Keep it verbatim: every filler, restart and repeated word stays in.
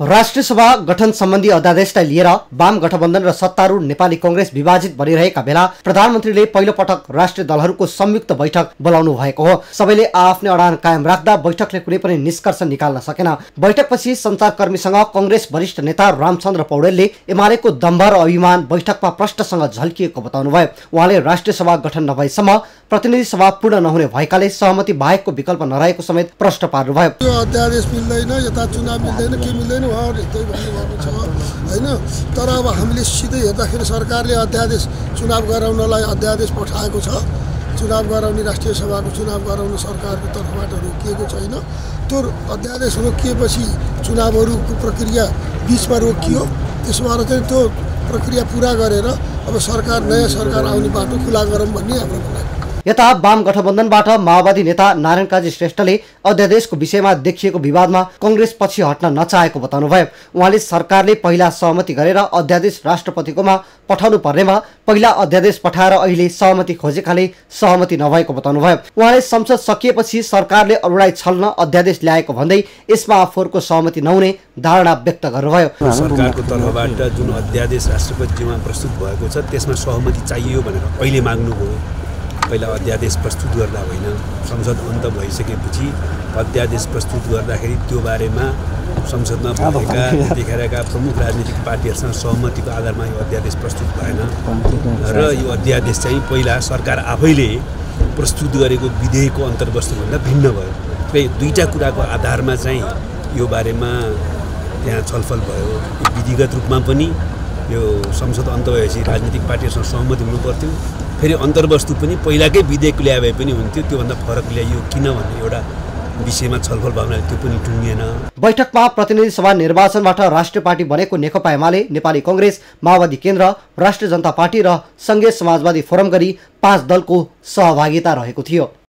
राष्ट्रिय सभा गठन सम्बन्धी अध्यादेशलाई लिएर वाम गठबन्धन र सत्तारूढ नेपाली कांग्रेस विभाजित भइरहेका बेला प्रधानमन्त्रीले पहिलो पटक राष्ट्रिय दलहरूको संयुक्त बैठक बोलाउनु भएको हो। सबैले आफ्नै अडान कायम राख्दा बैठकले कुनै पनि निष्कर्ष निकाल्न सकेन। बैठकपछि सञ्चारकर्मीसँग कांग्रेस वरिष्ठ नेता रामचन्द्र पौडेलले एमालेको दम्भ र अभिमान बैठकमा प्रष्टसँग झल्किएको बताउनुभयो। उहाँले राष्ट्रिय सभा गठन नभएसम्म प्रतिनिधि सभा पूर्ण नहुने भएकाले सहमति बाहेकको विकल्प नरहेको समेत प्रश्न पार्नुभयो। यो अध्यादेश मिल्दैन, यता चुनाव मिल्दैन, के मिल्दैन उहाँहरूले त्यही भन्नुभएको छ हैन। तर अब हामीले सिधै हेर्दाखेरि सरकारले अध्यादेश चुनाव गराउनलाई अध्यादेश पठाएको छ। चुनाव गराउने राष्ट्रिय सभाको चुनाव गराउन सरकारको तर्फबाट रोकिएको छैन। त्यो अध्यादेश रोकिएपछि चुनावहरूको प्रक्रिया बिचमा रोकियो। त्यसबाट चाहिँ त्यो प्रक्रिया पूरा गरेर अब सरकार नयाँ सरकार आउने बाटो खुला गरौँ भन्ने हाम्रो भनाइ। यता वाम गठबन्धनबाट माओवादी नेता नारायण काजी श्रेष्ठले अध्यादेशको विषयमा देखिएको विवादमा कांग्रेस पछि हट्न नचाहेको बताउनुभयो। उहाँले सरकारले पहिला सहमति गरेर अध्यादेश राष्ट्रपतिकोमा पठाउनु पर्नेमा पहिला अध्यादेश पठाएर अहिले सहमति खोजेकाले सहमति नभएको बताउनुभयो। उहाँले संसद सकिएपछि सरकारले अरूलाई छल्न अध्यादेश ल्याएको भन्दै यसमा आफूहरूको सहमति नहुने धारणा व्यक्त गर्नुभयो। सरकारको तर्फबाट जुन अध्यादेश राष्ट्रपतिजीमा प्रस्तुत भएको छ त्यसमा सहमति चाहियो भनेर अहिले माग्नुभयो। पहिला अध्यादेश प्रस्तुत गर्दा होइन, संसद अन्त भइसकेपछि अध्यादेश प्रस्तुत गर्दाखेरि त्यो बारेमा संसदमा भएका त्यतिखेरका प्रमुख राजनीतिक पार्टीहरूसँग सहमतिको आधारमा यो अध्यादेश प्रस्तुत भएन र यो अध्यादेश चाहिँ पहिला सरकार आफैले प्रस्तुत गरेको विधेयकको अन्तर्वस्तुभन्दा भिन्न भयो। र दुईवटा कुराको आधारमा चाहिँ यो बारेमा त्यहाँ छलफल भयो। विधिगत रूपमा पनि यो संसद अन्त भएपछि राजनीतिक पार्टीहरूसँग सहमति हुनु पर्थ्यो। फेरि अन्तर्वस्तु पनि पहिलाकै विधेयक ल्याए भए पनि हुन्थ्यो, त्योभन्दा फरक ल्याइयो किन भन्ने एउटा विषयमा छलफल भावनाले त्यो पनि टुङ्गिएन। बैठकमा प्रतिनिधि सभा निर्वाचनबाट राष्ट्रिय पार्टी बनेको नेकपा एमाले, नेपाली कांग्रेस, माओवादी केन्द्र, राष्ट्रिय जनता पार्टी र संघीय समाजवादी फोरम गरी पाँच दलको सहभागिता रहेको थियो।